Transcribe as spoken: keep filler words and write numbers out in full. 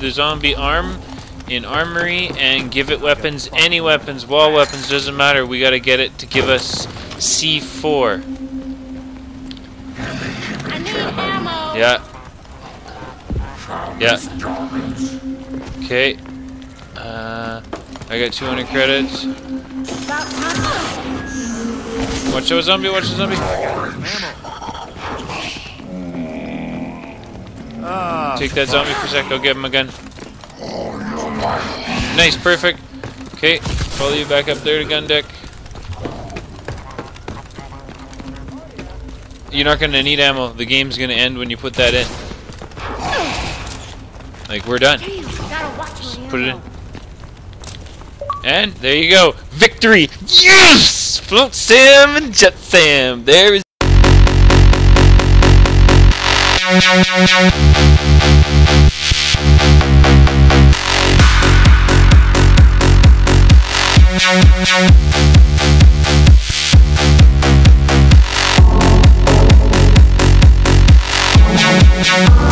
the zombie arm in armory and give it weapons, any weapons, wall weapons, doesn't matter. We gotta get it to give us C four. I need ammo. Yeah. Yeah. Okay. Uh, I got two hundred credits. Watch out, zombie! Watch the zombie! Take that zombie for a sec. I'll give him a gun. Nice, perfect. Okay, follow you back up there to gun deck. You're not gonna need ammo. The game's gonna end when you put that in. Like, we're done. Just put it in. And there you go. Victory! Yes! Float Sam and Jet Sam. There is. We'll be right back.